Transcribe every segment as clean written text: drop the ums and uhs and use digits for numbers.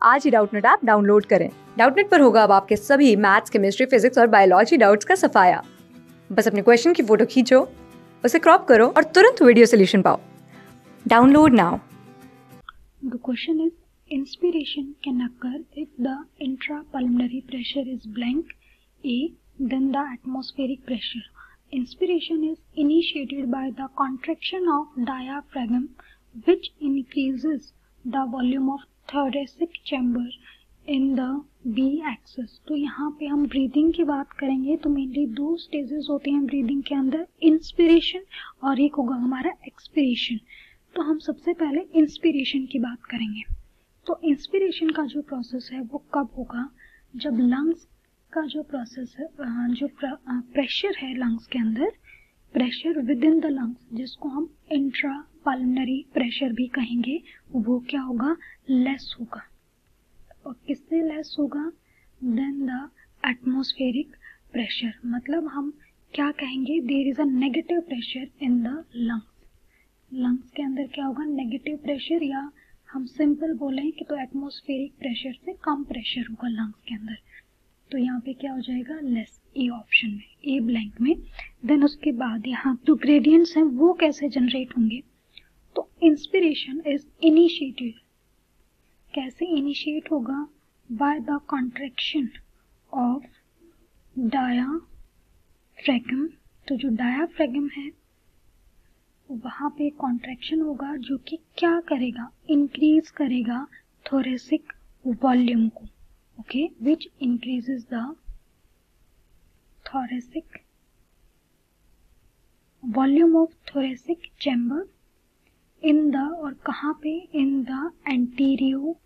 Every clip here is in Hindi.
आज ही डाउटनेट ऐप डाउनलोड करें। डाउटनेट पर होगा अब आपके सभी मैथ्स, केमिस्ट्री, फिजिक्स और बायोलॉजी डाउट्स का सफाया। बस अपने क्वेश्चन की फोटो खींचो, उसे क्रॉप करो और तुरंत वीडियो सोल्यूशन पाओ। Download now. The question is, inspiration can occur if the intrapulmonary pressure is blank A, then the atmospheric pressure. Inspiration is initiated by the contraction of diaphragm, which increases the volume of thoracic chamber in the B axis. तो यहाँ पे हम ब्रीदिंग की बात करेंगे तो मेनली दो स्टेजेस होते हैं ब्रीदिंग के अंदर, इंस्पिरेशन और एक होगा हमारा एक्सपिरेशन। तो हम सबसे पहले इंस्पिरेशन की बात करेंगे। तो इंस्पिरेशन का जो प्रोसेस है वो कब होगा, जब लंग्स का जो प्रोसेस है, जो प्रेशर है लंग्स के अंदर, pressure within the lungs, जिसको हम इंट्रा पल्मोनरी प्रेशर भी कहेंगे, वो क्या होगा, लेस होगा। और किससे लेस होगा, देन द एटमॉस्फेरिक प्रेशर। मतलब हम क्या कहेंगे, there is a negative pressure in the lungs. Lungs के अंदर क्या होगा, नेगेटिव प्रेशर, या हम सिंपल बोलें कि तो एटमॉस्फेरिक प्रेशर से कम प्रेशर होगा लंग्स के अंदर। तो यहाँ पे क्या हो जाएगा, लेस, ए ऑप्शन में, ए ब्लैंक में। देन उसके बाद यहाँ जो ग्रेडियंट्स हैं वो कैसे जनरेट होंगे, तो इंस्पिरेशन इज इनिशिएटेड, कैसे इनिशिएट होगा, by the contraction of diaphragm. तो जो डायाफ्रैगम है वहाँ पे कॉन्ट्रैक्शन होगा जो कि क्या करेगा, इंक्रीज करेगा थोरेसिक वॉल्यूम को, okay, which increases the thoracic volume of thoracic chamber in the, और कहाँ पे, in the antero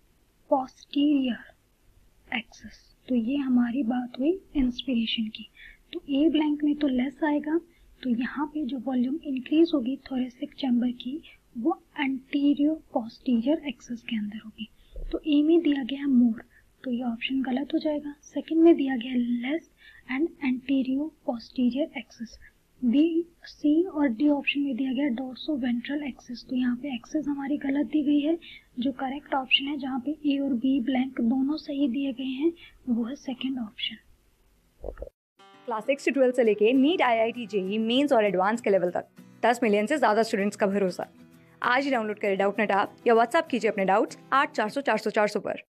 posterior axis. तो ये हमारी बात हुई इंस्पिरेशन की। तो ए ब्लैंक में तो लेस आएगा, तो यहाँ पे जो वॉल्यूम इंक्रीज होगी थोरेसिक चैम्बर की वो एंटीरियो पोस्टीरियर एक्सिस के अंदर होगी। तो ए में दिया गया मोर, तो ये ऑप्शन गलत हो जाएगा। सेकंड में दिया गया less and antero posterior axis. B, C और डी ऑप्शन में दिया गया डोर्सो वेंट्रल एक्सिस। तो यहाँ पे एक्सिस हमारी गलत दी गई है। जो करेक्ट ऑप्शन है जहाँ पे ए और बी ब्लैंक दोनों सही दिए गए हैं वो है सेकेंड ऑप्शन। क्लास 6 से 12 से लेके नीट, IIT, JEE मेंस और एडवांस के लेवल तक 10 मिलियन से ज्यादा स्टूडेंट्स का भरोसा। आज ही डाउनलोड करें डाउटनेट ऐप या व्हाट्सएप कीजिए अपने डाउट्स 8400 400 400 पर।